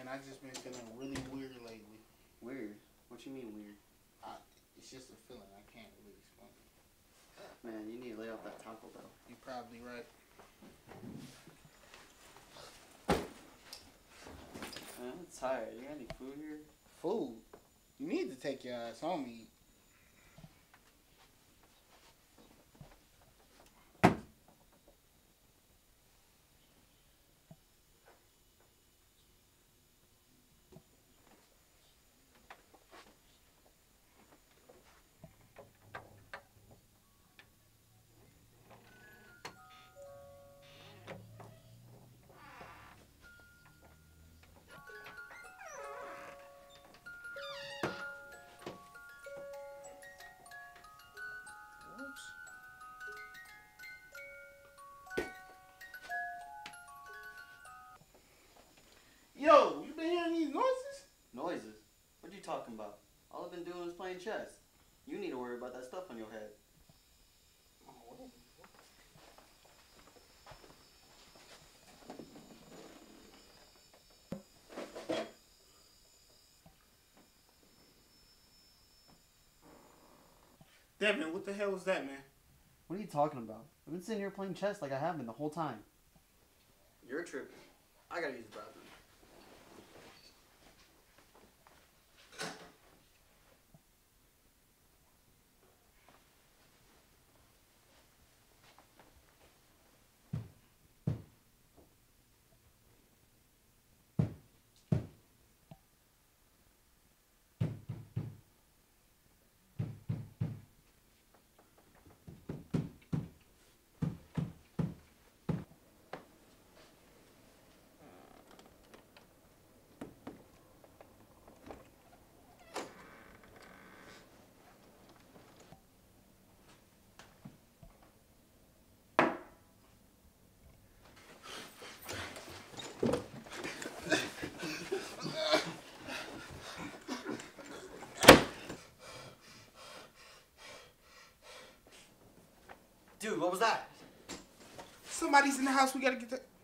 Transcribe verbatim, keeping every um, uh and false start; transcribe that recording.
man. I just been feeling really weird lately. Weird? What you mean weird? I, it's just a feeling. I can't really explain it. Man, you need to lay off that Taco Bell. You're probably right. Man, I'm tired. You got any food here? Food? You need to take your ass home and eat. Yo, you been hearing these noises? Noises? What are you talking about? All I've been doing is playing chess. You need to worry about that stuff on your head. Oh, whatever. Devin, what the hell was that, man? What are you talking about? I've been sitting here playing chess like I have been the whole time. You're tripping. I gotta use the bathroom. Dude, what was that? Somebody's in the house. We gotta get the...